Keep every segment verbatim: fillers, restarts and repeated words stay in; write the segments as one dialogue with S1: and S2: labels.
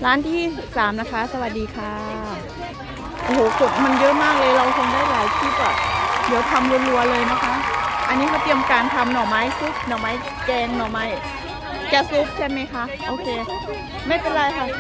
S1: ร้านที่สามนะคะสวัสดีค่ะโอ้โหกดมันเยอะมากเลยเราคงได้หลายคลิปอ่ะเดี๋ยวทำรัวๆเลยนะคะอันนี้เขาเตรียมการทำหน่อไม้ซุปหน่อไม้แกงหน่อไม้แกซุปใช่ไหมคะโอเคไม่เป็นไรค่ะ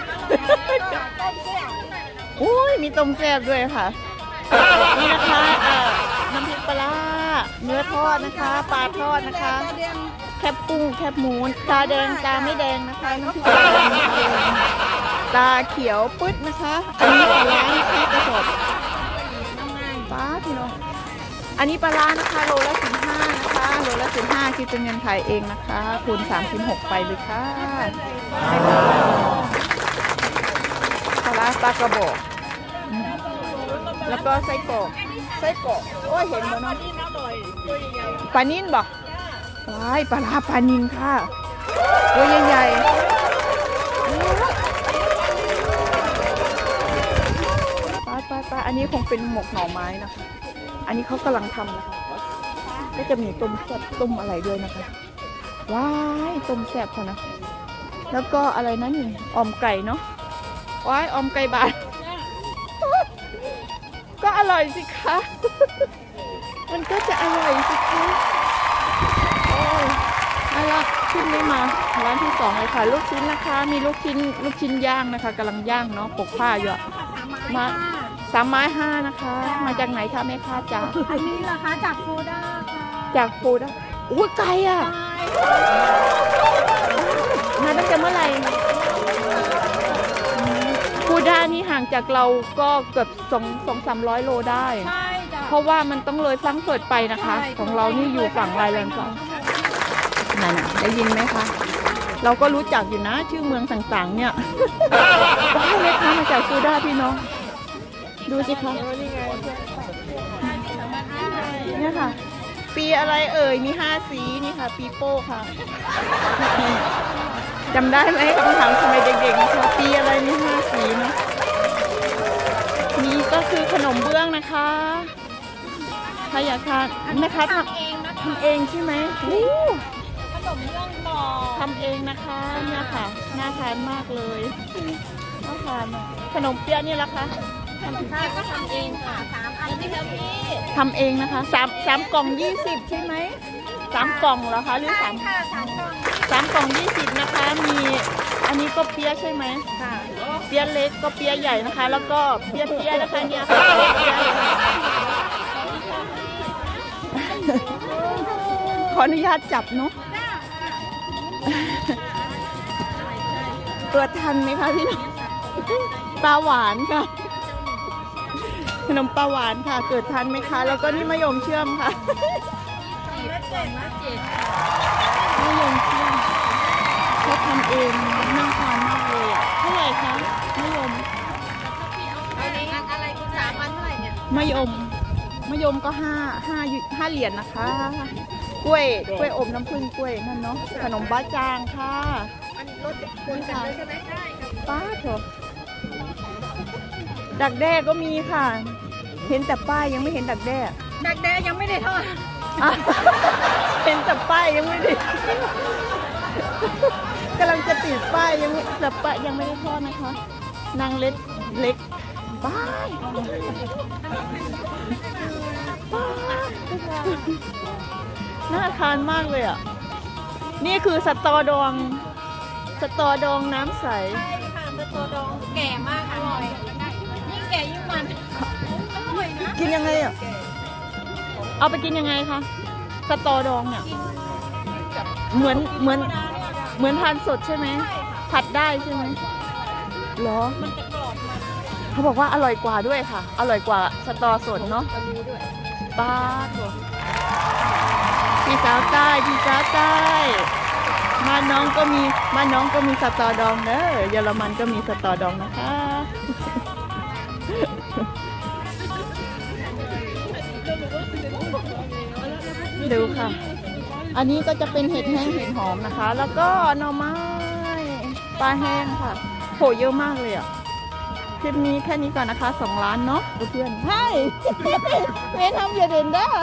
S1: อุ้ยมีต้มแซ่บด้วยค่ะนี่นะคะน้ำพริกปลาเนื้อทอดนะคะปลาทอดนะคะแคบกุ้งแคบหมูตาแดงตาไม่แดงนะคะน้ำพริกปลาตาเขียวปึ๊ดนะคะอันนี้ปลาร้านะคะกระสอบปลาพี่น้องอันนี้ปลาร้านะคะโลละสิบห้านะคะโลละสิบห้าคิดเป็นเงินไทยเองนะคะคูณสามสิบหกไปเลยค่ะปลาร้าปลากระบอกแล้วก็ไส้กรอกไส้กรอกโอ้ยเห็นบ่เนาะปลานิ่นบอกว้ายปลาร้าปลานิ่นค่ะตัวใหญ่ๆปลาปลาปลาอันนี้คงเป็นหมกหน่อไม้นะคะอันนี้เขากำลังทำนะคะก็จะมีต้มแซ่บต้มอะไรด้วยนะคะว้ายต้มแซ่บค่ะนะแล้วก็อะไรนะนี่ออมไก่เนาะว้ายออมไก่บาทก็อร่อยสิคะมันก็จะอร่อยสิคะโอ้ยเอาละขึ้นไม่มาร้านที่สองเลยค่ะลูกชิ้นนะคะมีลูกชิ้นลูกชิ้นย่างนะคะกำลังย่างเนาะปกผ้าอยู่มาสามไม้ห้านะคะมาจากไหนคะแม่ค้าจ๋า
S2: อันนี้เหรอคะจากฟูด้าค่ะ
S1: จากฟูด้าอุ้ยไกลอ่ะมาตั้งแต่เมื่อไหร่ฟูด้านี่ห่างจากเราก็เกือบสองสองสามร้อยโลได้เพราะว่ามันต้องเลยฟรังก์เฟิร์ตไปนะคะของเรานี่อยู่ฝั่งไรแลนด์ค่ะนั่นน่ะได้ยินไหมคะเราก็รู้จักอยู่นะชื่อเมืองต่างๆเนี่ยว้าวแม่ค้ามาจากฟูด้าพี่น้องดูสิคะเนี่ยค่ะปีอะไรเอ่ยมีห้าสีนี่ค่ะปีโป้ค่ะจำได้ไหมคำถามสมัยเด็กๆนะคะปีอะไรมีห้าสีเนาะนี่ก็คือขนมเบื้องนะคะใครอยากทานนะคะทำเองทำเองใช่ไหมขนมเบื้องต่อทำเองนะคะเนี่ยค่ะน่าทานมากเลยน่าทานขนมเปี๊ยะนี่ละคะทำค่ะก็ทำเองค่ะสามอันนี่ค่ะพี่ทำเองนะคะสามสามกล่องยี่สิบใช่ไหมสามกล่องเหรอคะหรือสามค่ะสามกล่องสามกล่องยี่สิบนะคะมีอันนี้ก็เปี๊ยะใช่ไหมค่ะเปี๊ยะเล็กก็เปี๊ยะใหญ่นะคะแล้วก็เปี๊ยะเปี๊ยะนะคะเนี่ยค่ะขออนุญาตจับเนาะเปิดทันไหมคะพี่น้องปลาหวานค่ะขนมปลาหวานค่ะเกิดทันไหมคะแล้วก็นี่มะยมเชื่อมค่ะมะยมเชื่อมเขาทำเองน่าทานมากเลยอ่ะเท่าไหร่คะมะยมอะไรคุณสามวันเท่าไหร่เนี่ยมะยมมะยมก็ห้าห้าห้าเหรียญนะคะกล้วยกล้วยอบน้ำผึ้งกล้วยนั่นเนาะขนมบ้าจางค่ะคุณค่ะป้าเถอะดักแด้ก็มีค่ะเห็นแต่ป้ายยังไม่เห็นดักแด้
S2: ดักแด้ยังไม่ได้ทอด
S1: เห็นแต่ป้ายยังไม่ได้กำลังจะติดป้ายยังแต่ป้ายยังไม่ได้ทอดนะคะนางเล็กเล็กป้ายน่าทานมากเลยอ่ะนี่คือสตอดองสตอดองน้ำใส
S2: ใช่ค่ะสตอดองแก่มากอร่อยยิ่งแก่ยิ่งมันอร่อยนะ
S1: กินยังไงอ่ะเอาไปกินยังไงคะสตอดองเนี่ยเหมือนเหมือนเหมือนทานสดใช่ไหมผัดได้ใช่ไหมหรอมันจะกรอบมันเขาบอกว่าอร่อยกว่าด้วยค่ะอร่อยกว่าสตอสดเนาะป้าตัวพี่สาวใต้พี่สาวใต้มาน้องก็มีมาน้องก็มีสตอดองเด้อเยอรมันก็มีสตอดองนะคะดูค่ะอันนี้ก็จะเป็นเห็ดแห้งเห็ดหอมนะคะแล้วก็หน่อไม้ปลาแห้งค่ะโหเยอะมากเลยอ่ะคลิปนี้แค่นี้ก่อนนะคะสองล้านเนาะเพื่อนใช่เมย์ทำอย่าเด่นด้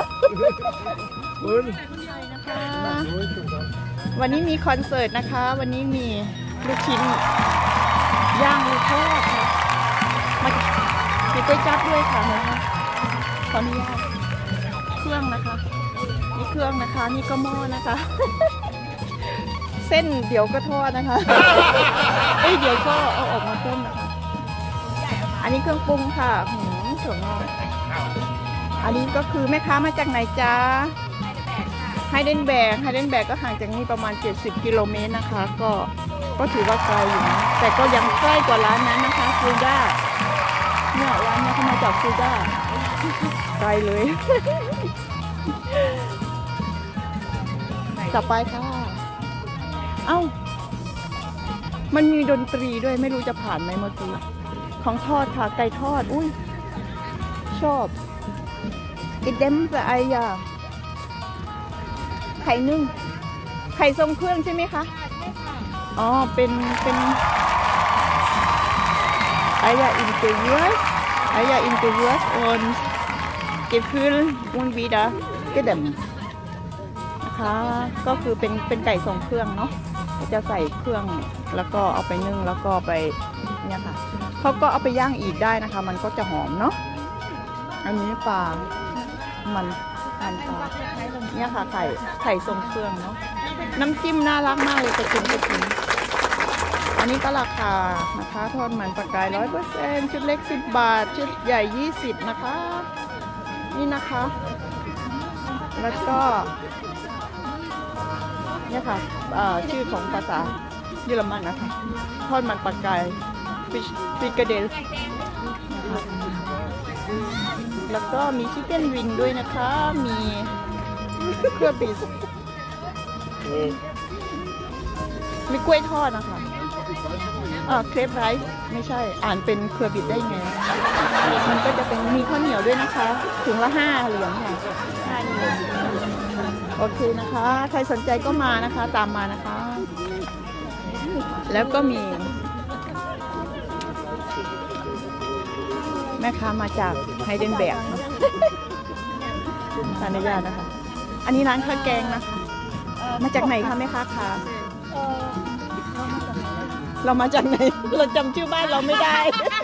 S1: นะคะวันนี้มีคอนเสิร์ตนะคะวันนี้มีลูกชิ้นย่างหรือทอดค่ะมามีก๋วยจั๊บด้วยค่ะนะคะขออนุญาตเครื่องนะคะนี่เครื่องนะคะนี่ก็หม้อนะคะ เส้นเดี๋ยวก็ทอดนะคะ เอ้ยเดี๋ยวก็เอาออกมาต้มนะคะอันนี้เครื่องปรุงค่ะหืมถั่วงอกอันนี้ก็คือแม่ค้ามาจากไหนจ๊ะไฮเดนแบกไฮเดนแบกก็ห่างจากนี่ประมาณเจ็ดสิบกิโลเมตรนะคะก็ก็ถือว่าไกลอยู่นะแต่ก็ยังใกล้กว่าร้านนั้นนะคะฟูด้าเนี่ยร้านนี้เขามาจากฟูด้าไกลเลย ต่อไปค่ะเอ้ามันมีดนตรีด้วยไม่รู้จะผ่านไหมเมื่อกี้ของทอดค่ะไก่ทอดอุ้ยชอบอิดเดมกับไอยาไข่นึ่งไข่ทรงเครื่องใช่ไหมคะอ๋อเป็นเป็นไอยาอินเตอร์ยูสไอยาอินเตอร์ยูสund Gefühl und wieder gedämmtนะคะก็คือเป็นเป็นไก่ทรงเครื่องเนาะจะใส่เครื่องแล้วก็เอาไปนึ่งแล้วก็ไปเนี่ยค่ะเขาก็เอาไปย่างอีกได้นะคะมันก็จะหอมเนาะอันนี้ปลามันมันปลาเนี่ยค่ะไข่ไข่ทรงเครื่องเนาะน้ำจิ้มน่ารักมากเลยกระชิมกระชิมอันนี้ก็ราคานะคะทอดมันปลากายร้อยเปอร์เซ็นต์ชุดเล็กสิบบาทชุดใหญ่ยี่สิบนะคะนี่นะคะแล้วก็เนี่ยค่ะชื่อของภาษาเยอรมันนะคะทอดมันปลากายฟิชฟิกเดลแล้วก็มีชิคเก้นวิงด้วยนะคะมีเครื่องบิสมีกล้วยทอดนะคะอ่าเครปไรซ์ไม่ใช่อ่านเป็นเครือบิดได้ไงมันก็จะเป็นมีข้าวเหนียวด้วยนะคะถุงละห้าเหรียญค่ะห้าเหรียญโอเคนะคะใครสนใจก็มานะคะตามมานะคะแล้วก็มีแม่ค้ามาจากไฮเดนแบกเนาะขออนุญาตนะคะอันนี้ร้านข้าวแกงนะคะมาจากไหนคะแม่ค้าคะเรามาจากไหนเราจำชื่อบ้านเราไม่ได้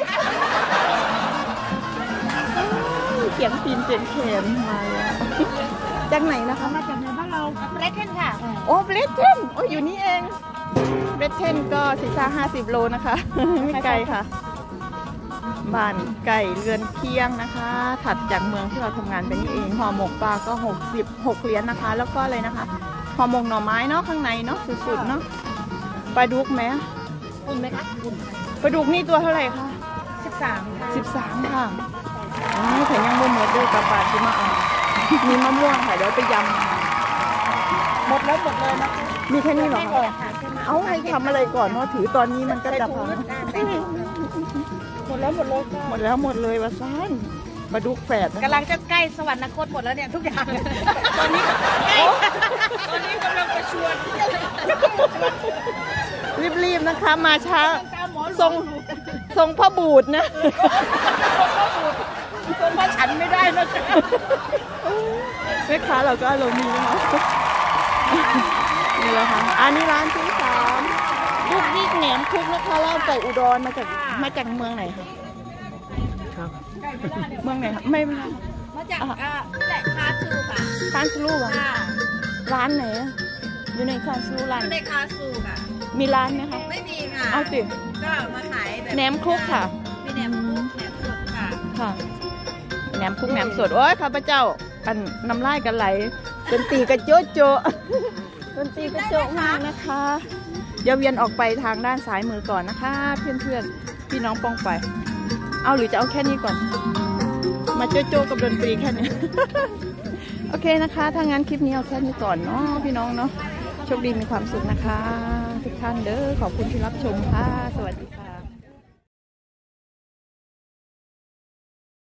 S1: เสียงปีนเสียงแขนมาจากไหนนะคะมาจากไหนบ้านเราเบรเทนค่ะโอ้เบรเทนโอ้อยู่นี่เองเบรเทนก็สี่สิบห้าสิบโลนะคะไม่ไกลค่ะบ้านไก่เรือนเคียงนะคะถัดจากเมืองที่เราทำงานไปนี่เองห่อหมกปลาก็หกสิบหกเหรียญนะคะแล้วก็เลยนะคะห่อหมกหน่อไม้เนาะข้างในเนาะสุดๆเนาะปลาดุกไหม
S2: อุ่นไหมคะอุ่น
S1: ปลาดุกนี่ตัวเท่าไหร่คะ
S2: สิบสามค่ะ
S1: สิบสามค่ะนี่แถมยังบ่หมดด้วยกับบาทที่มาเอามีมะม่วงค่ะเดี๋ยวไปยำ
S2: หมดแล้วหมดเลยนะ
S1: มีแค่นี้เหรอคะเอาให้ทำอะไรก่อนเนาะถือตอนนี้มันก็จะพัง
S2: หมดแล้วหมดเลย
S1: หมดแล้วหมดเลยวะซ่านมาดูแฝด
S2: กำลังจะใกล้สวรรคตหมดแล้วเนี่ยทุกอย่างตอนนี้ตอนนี้กำลังประชวร
S1: รีบๆนะคะมาช้าทรงทรงพ่อบูดนะ
S2: ทรงพ่อฉันไม่ได้นะ
S1: แม่ค้าเราก็อารมณ์ดีนะคะนี่แหละค่ะอันนี้ร้านที่สามลูกนี่แหนมคุกนะคะเล่าไก่อุดรมาจากมาจากเมืองไหนคะครับเมืองไหนคะไม่ไม่
S2: มาจากอ่าแหละคาซูค่ะ
S1: คาซูอ่ะร้านไหนอยู่ในคาซูร้าน
S2: อยู่ในคาซูค่ะ
S1: มีร้านไหมคะ
S2: ไม่มีค่ะ
S1: เอาสิ
S2: ก็มาขายแบบ
S1: แหนมคุกค่ะ
S2: มีแหนมคุกแหนมสดค่ะ
S1: ค่ะแหนมคุกแหนมสดโอ้ยข้าพเจ้าอันน้ำลายกันไหลดนตรีกระโจโจดนตรีกระโจมากนะคะเดี๋ยวเวียนออกไปทางด้านซ้ายมือก่อนนะคะเพื่อนๆพี่น้องป้องไปเอาหรือจะเอาแค่นี้ก่อนมาโจโจกับดนตรีแค่นี้ โอเคนะคะถ้างั้นคลิปนี้เอาแค่นี้ก่อนเนาะพี่น้องเนาะโชคดีมีความสุขนะคะทุกท่านเด้อขอบคุณที่รับชมค่ะสวัสดีค่ะ